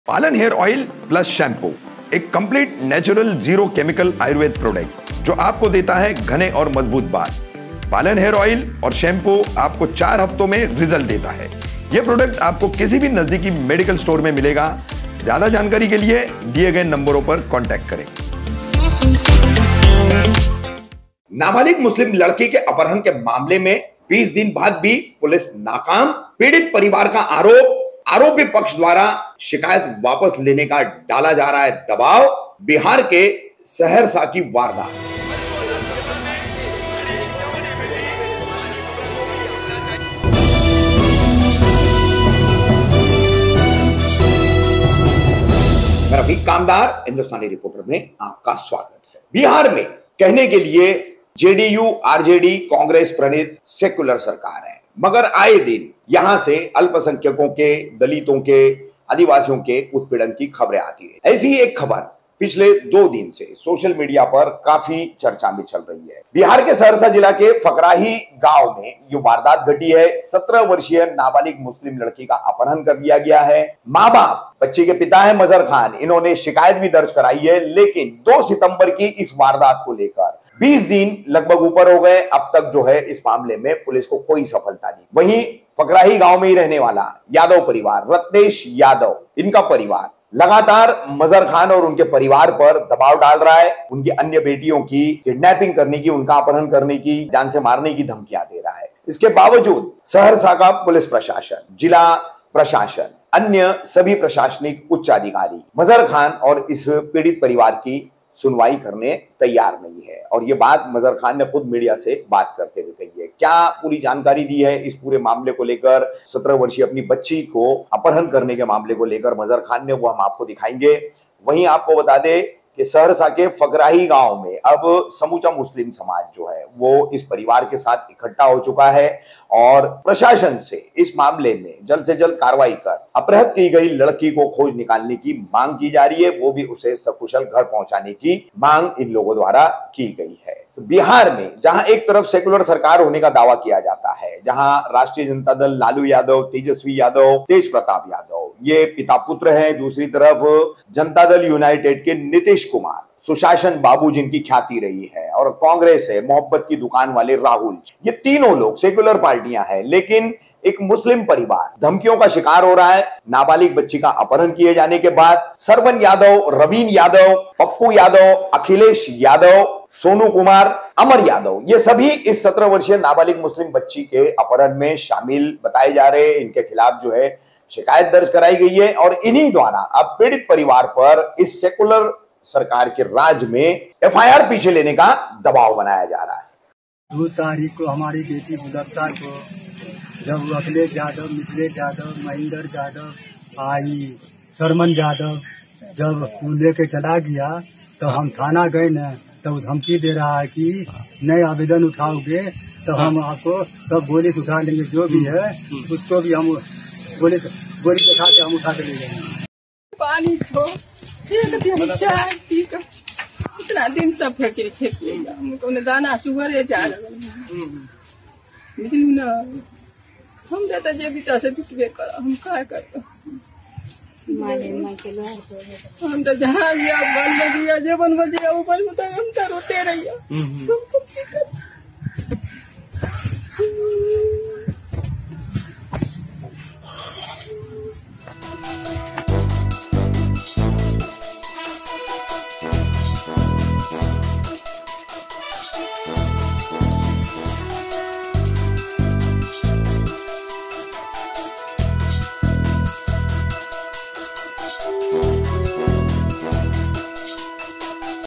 पालन hair oil plus shampoo, एक complete natural zero chemical Ayurveda product जो आपको देता है घने और मजबूत बाल। पालन हेयर ऑयल और शैम्पू आपको 4 हफ्तों में रिजल्ट देता है। यह प्रोडक्ट आपको किसी भी नजदीकी मेडिकल स्टोर में मिलेगा। ज्यादा जानकारी के लिए दिए गए नंबरों पर कांटेक्ट करें। नाबालिग मुस्लिम लड़की के अपहरण के मामले में 20 दिन बाद भी पुलिस नाकाम। पीड़ित परिवार का आरोपी पक्ष द्वारा शिकायत वापस लेने का डाला जा रहा है दबाव। बिहार के सहरसा की वारदात। मैं रफीक कामदार हिंदुस्तानी रिपोर्टर में आपका स्वागत है। बिहार में कहने के लिए जेडीयू आरजेडी कांग्रेस प्रणीत सेक्युलर सरकार है, मगर आए दिन यहां से अल्पसंख्यकों के, दलितों के, आदिवासियों के उत्पीड़न की खबरें आती है। ऐसी एक खबर पिछले 2 दिन से सोशल मीडिया पर काफी चर्चा में चल रही है। बिहार के सहरसा जिला के फकराही गांव में ये वारदात घटी है। 17 वर्षीय नाबालिग मुस्लिम लड़की का अपहरण कर लिया गया है। माँ बाप, बच्चे के पिता है मजहर खान, इन्होंने शिकायत भी दर्ज कराई है, लेकिन 2 सितंबर की इस वारदात को लेकर 20 दिन लगभग ऊपर हो गए। अब तक जो है इस मामले में पुलिस को कोई सफलता नहीं। वहीं फकराही गांव में ही रहने वाला यादव परिवार, रत्नेश यादव, इनका परिवार लगातार मजहर खान और उनके परिवार पर दबाव डाल रहा है। उनकी अन्य बेटियों की किडनैपिंग करने की, उनका अपहरण करने की, जान से मारने की धमकियां दे रहा है। इसके बावजूद सहरसा का पुलिस प्रशासन, जिला प्रशासन, अन्य सभी प्रशासनिक उच्च अधिकारी मजहर खान और इस पीड़ित परिवार की सुनवाई करने तैयार नहीं है। और ये बात मजहर खान ने खुद मीडिया से बात करते हुए कही है। क्या पूरी जानकारी दी है इस पूरे मामले को लेकर, 17 वर्षीय अपनी बच्ची को अपहरण करने के मामले को लेकर मजहर खान ने, वो हम आपको दिखाएंगे। वहीं आपको बता दें कि सहरसा के फकराही गांव में अब समूचा मुस्लिम समाज जो है वो इस परिवार के साथ इकट्ठा हो चुका है और प्रशासन से इस मामले में जल्द से जल्द कार्रवाई कर अपहृत की गई लड़की को खोज निकालने की मांग की जा रही है। वो भी उसे सकुशल घर पहुंचाने की मांग इन लोगों द्वारा की गई है। तो बिहार में जहां एक तरफ सेकुलर सरकार होने का दावा किया जाता है, जहां राष्ट्रीय जनता दल लालू यादव, तेजस्वी यादव, तेज प्रताप यादव ये पिता पुत्र हैं, दूसरी तरफ जनता दल यूनाइटेड के नीतीश कुमार, सुशासन बाबू जिनकी ख्याति रही है, और कांग्रेस है मोहब्बत की दुकान वाले राहुल, ये तीनों लोग सेकुलर पार्टियां हैं। लेकिन एक मुस्लिम परिवार धमकियों का शिकार हो रहा है। नाबालिग बच्ची का अपहरण किए जाने के बाद सरवन यादव, रवीन यादव, पप्पू यादव, अखिलेश यादव, सोनू कुमार, अमर यादव, ये सभी इस 17 वर्षीय नाबालिग मुस्लिम बच्ची के अपहरण में शामिल बताए जा रहे हैं। इनके खिलाफ जो है शिकायत दर्ज कराई गई है और इन्हीं द्वारा अब पीड़ित परिवार पर इस सेकुलर सरकार के राज में एफआईआर पीछे लेने का दबाव बनाया जा रहा है। 2 तारीख को हमारी बेटी मुदस्सा को जब अखिलेश यादव, मिथिलेश यादव, महेंद्र यादव, आई सरमन यादव जब लेके चला गया तो हम थाना गए न, तो धमकी दे रहा है कि नए आवेदन उठाओगे तो हम आपको सब गोली उठा लेंगे, जो भी है उसको भी हम गोली दिखा के हम उठा के ले जाएंगे। पानी तो चाय पी कर इतना दिन सब फेंके खेत लेगा, हमको दाना सुगर जा रहा हम रहता जे भी से बिकबे कर, हम क्या कर, हम तो जहाँ भी आप बन बजिया जे बन बजिया ऊपर में तो हम तो रोते रहिए।